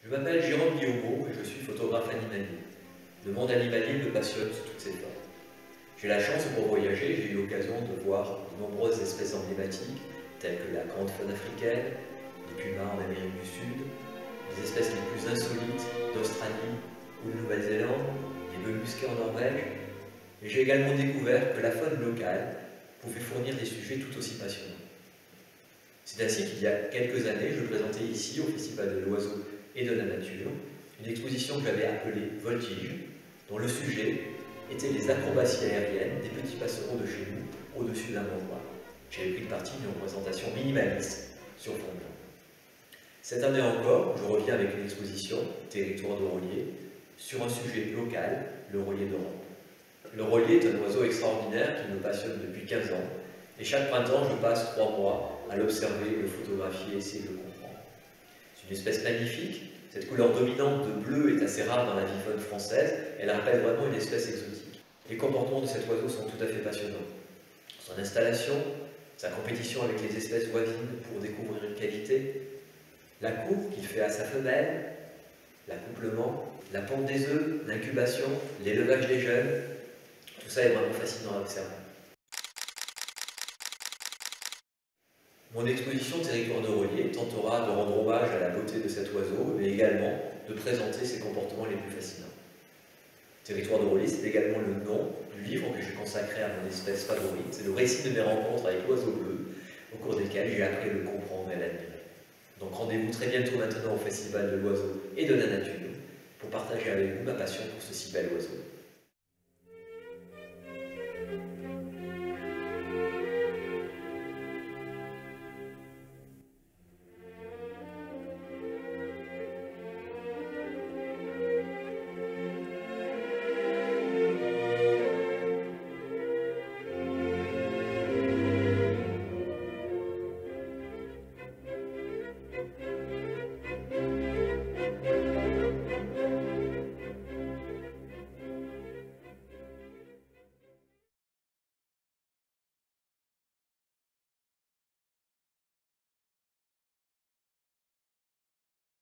Je m'appelle Jérôme Guillaumeau et je suis photographe animalier. Le monde animalier me passionne sous toutes ses formes. J'ai la chance, pour voyager, j'ai eu l'occasion de voir de nombreuses espèces emblématiques, telles que la grande faune africaine, les pumas en Amérique du Sud, les espèces les plus insolites d'Australie ou de Nouvelle-Zélande, les bœufs musqués en Norvège. Mais j'ai également découvert que la faune locale pouvait fournir des sujets tout aussi passionnants. C'est ainsi qu'il y a quelques années, je présentais ici, au Festival de l'Oiseau et de la Nature, une exposition que j'avais appelée Voltige, dont le sujet était les acrobaties aériennes des petits passereaux de chez nous, au-dessus d'un mont noir. J'avais pris le parti d'une représentation minimaliste sur fond blanc. Cette année encore, je reviens avec une exposition, Territoire de Rollier, sur un sujet local, le rollier d'Europe. Le rollier est un oiseau extraordinaire qui me passionne depuis 15 ans, et chaque printemps, je passe 3 mois à l'observer, le photographier, essayer de le comprendre. C'est une espèce magnifique. Cette couleur dominante de bleu est assez rare dans la vie faune française. Elle rappelle vraiment une espèce exotique. Les comportements de cet oiseau sont tout à fait passionnants. Son installation, sa compétition avec les espèces voisines pour découvrir une qualité, la cour qu'il fait à sa femelle, l'accouplement, la ponte des œufs, l'incubation, l'élevage des jeunes, tout ça est vraiment fascinant à observer. Mon exposition Territoire de Rollier tentera de rendre hommage à la beauté de cet oiseau, mais également de présenter ses comportements les plus fascinants. Territoire de Rollier, c'est également le nom du livre que j'ai consacré à mon espèce favorite. C'est le récit de mes rencontres avec l'oiseau bleu, au cours desquelles j'ai appris à le comprendre et à l'admirer. Donc rendez-vous très bientôt maintenant au Festival de l'Oiseau et de la Nature pour partager avec vous ma passion pour ce si bel oiseau.